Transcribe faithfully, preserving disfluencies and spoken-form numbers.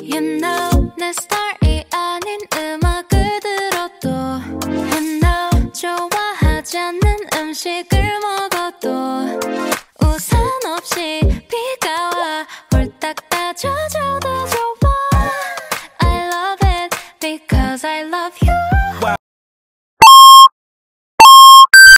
You know 내 스타일이 아닌 음악을 들어도 You know 좋아하지 않는 음식을 먹어도 우산 없이 비가 와 홀딱 따져줘도 좋아 I love it because I love you